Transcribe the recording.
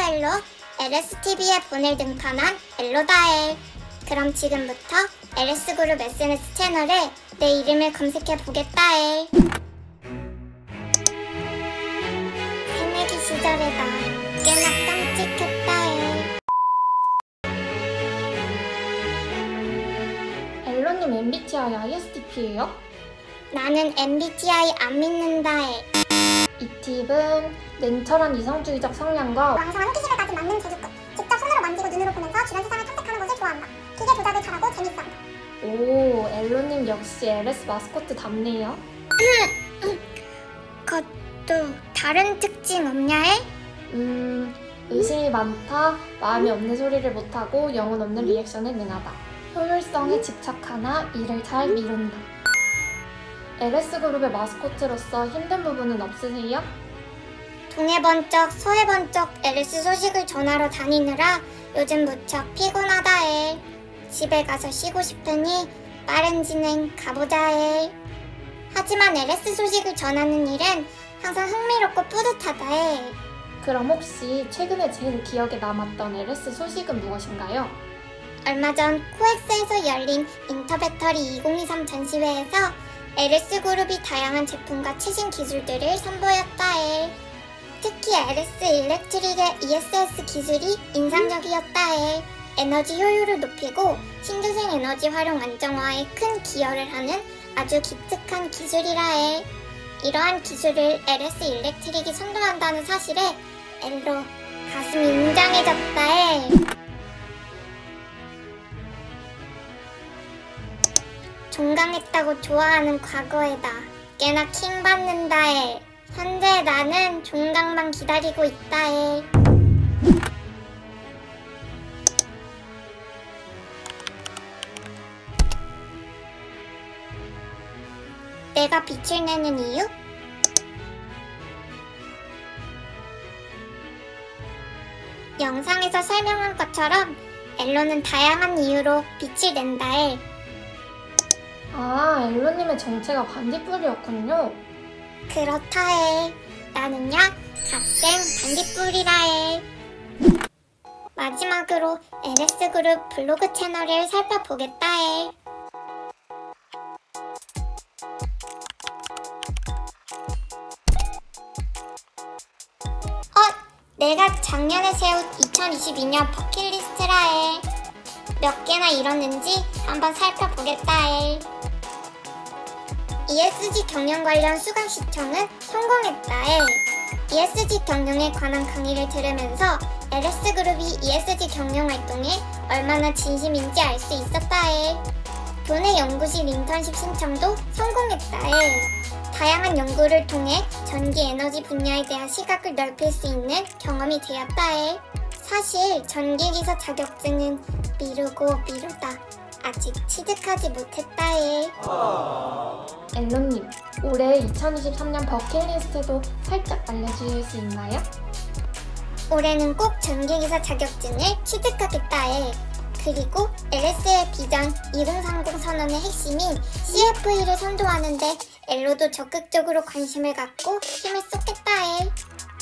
엘로, LSTV에 본을 등판한 엘로다엘. 그럼 지금부터 LS그룹 SNS 채널에 내 이름을 검색해보겠다엘. 새내기 시절의 나 꽤나 깜찍했다엘. 엘로님 MBTI ISTP예요? 나는 MBTI 안 믿는다엘. 이 팁은 냉철한 이성주의적 성향과 왕성한 호기심을 가진 만능 제주꾼. 직접 손으로 만지고 눈으로 보면서 주변 세상을 탐색하는 것을 좋아한다. 기계 조작을 잘하고 재밌어한다. 오, 엘로님 역시 LS 마스코트답네요. 그것도 다른 특징 없냐에? 의심이 많다, 마음이 없는 소리를 못하고 영혼 없는 리액션에 능하다. 효율성에 집착하나 일을 잘 미룬다. LS그룹의 마스코트로서 힘든 부분은 없으세요? 동해 번쩍 서해 번쩍 LS 소식을 전하러 다니느라 요즘 무척 피곤하다에. 집에 가서 쉬고 싶으니 빠른 진행 가보자에. 하지만 LS 소식을 전하는 일은 항상 흥미롭고 뿌듯하다에. 그럼 혹시 최근에 제일 기억에 남았던 LS 소식은 무엇인가요? 얼마 전 코엑스에서 열린 인터배터리 2023 전시회에서 LS그룹이 다양한 제품과 최신 기술들을 선보였다에. 특히 LS 일렉트릭의 ESS 기술이 인상적이었다에. 에너지 효율을 높이고 신재생 에너지 활용 안정화에 큰 기여를 하는 아주 기특한 기술이라에. 이러한 기술을 LS 일렉트릭이 선도한다는 사실에 엘로 가슴이 웅장해졌다에. 종강했다고 좋아하는 과거에다 꽤나 킹받는다에. 현재 나는 종강만 기다리고 있다에. 내가 빛을 내는 이유? 영상에서 설명한 것처럼 엘로는 다양한 이유로 빛을 낸다에. 아, 엘로님의 정체가 반딧불이었군요. 그렇다에. 나는야 갓생 반딧불이라에. 마지막으로 LS그룹 블로그 채널을 살펴보겠다에. 내가 작년에 세운 2022년 버킷리스트라에. 몇 개나 이뤘는지 한번 살펴보겠다에. ESG 경영 관련 수강 시청은 성공했다에. ESG 경영에 관한 강의를 들으면서 LS그룹이 ESG 경영 활동에 얼마나 진심인지 알 수 있었다에. 교내 연구실 인턴십 신청도 성공했다에. 다양한 연구를 통해 전기 에너지 분야에 대한 시각을 넓힐 수 있는 경험이 되었다에. 사실 전기기사 자격증은 미루다 아직 취득하지 못했다에. 엘로님, 올해 2023년 버킷리스트도 살짝 알려주실 수 있나요? 올해는 꼭 전기기사 자격증을 취득하겠다에. 그리고 LS의 비전 2030 선언의 핵심인 CFE를 선도하는데 엘로도 적극적으로 관심을 갖고 힘을 쏟겠다에.